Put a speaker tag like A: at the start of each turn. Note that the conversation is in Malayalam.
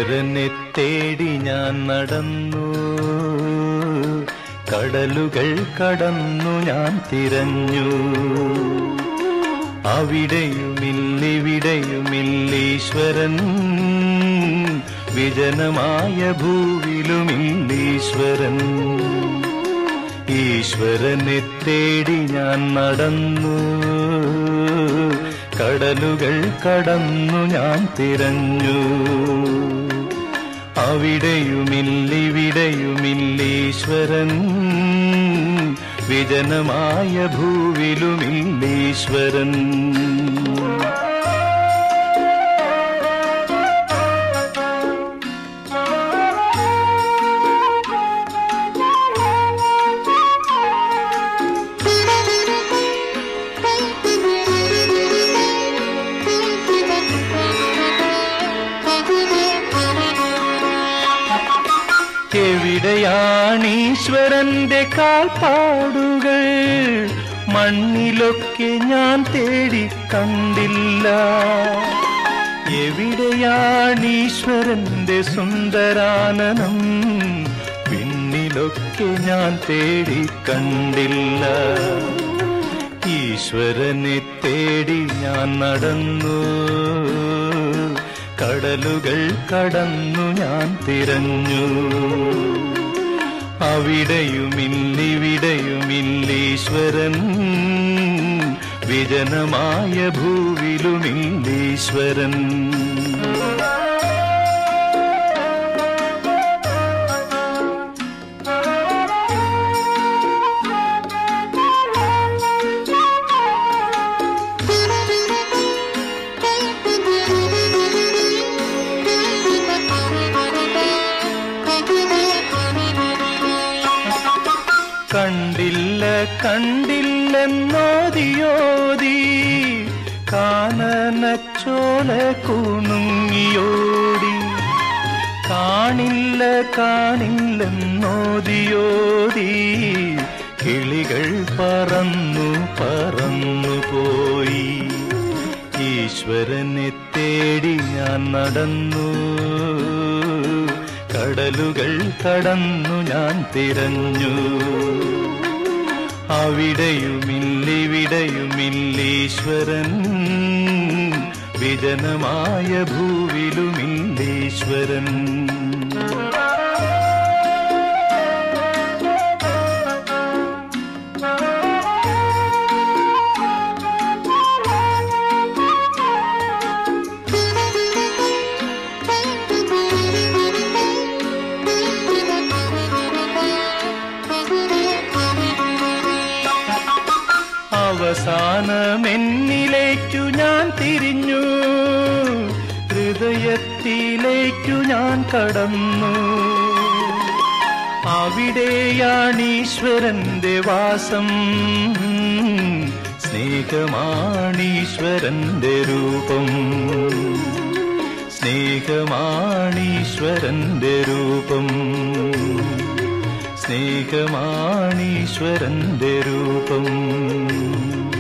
A: ഈശ്വരനെ തേടി ഞാൻ നടന്നു, കടലുകൾ കടന്നു ഞാൻ തിരഞ്ഞു. അവിടെയുമില്ലിവിടെയുമില്ലീശ്വരൻ, വിജനമായ ഭൂവിലുമില്ലീശ്വരൻ. ഈശ്വരനെ തേടി ഞാൻ നടന്നു, കടലുകൾ കടന്നു ഞാൻ തിരഞ്ഞു. അവിടെയുമില്ലിവിടെയുമില്ലീശ്വരൻ, വിജനമായ ഭൂവിലുമില്ലീശ്വരൻ. എവിടെയാണീശ്വരന്റെ കാൽപ്പാടുകൾ? മണ്ണിലൊക്കെ ഞാൻ തേടി കണ്ടില്ല. എവിടെയാണീശ്വരന്റെ സുന്ദരാനനം? പിന്നിലൊക്കെ ഞാൻ തേടി കണ്ടില്ല. ഈശ്വരനെ തേടി ഞാൻ നടന്നു, കടലുകൾ കടന്നു ഞാൻ തിരഞ്ഞു. അവിടെയുമില്ലിവിടെയുമില്ലീശ്വരൻ, വിജനമായ ഭൂവിലുമില്ലീശ്വരൻ. കണ്ടില്ല കണ്ടില്ലെന്നോതിയോതി, കാനനച്ചോല കുണുങ്ങിയോടി. കാണില്ല കാണില്ലെന്നോതിയോതി, കിളികൾ പറന്നു പറന്നു പോയി. ഈശ്വരനെ തേടി ഞാൻ നടന്നു, കടലുകൾ കടന്നു ഞാൻ തിരഞ്ഞു. അവിടെയുമില്ലിവിടെയുമില്ലീശ്വരൻ, വിജനമായ ഭൂവിലുമില്ലീശ്വരൻ. അവസാനമെന്നിലേക്കു ഞാൻ തിരിഞ്ഞു, ഹൃദയത്തിലേക്കു ഞാൻ കടന്നു. അവിടെയാണീശ്വരന്റെ വാസം, സ്നേഹമാണീശ്വരന്റെ രൂപം. സ്നേഹമാണീശ്വരന്റെ രൂപം, സ്നേഹമാണീശ്വരന്റെ രൂപം.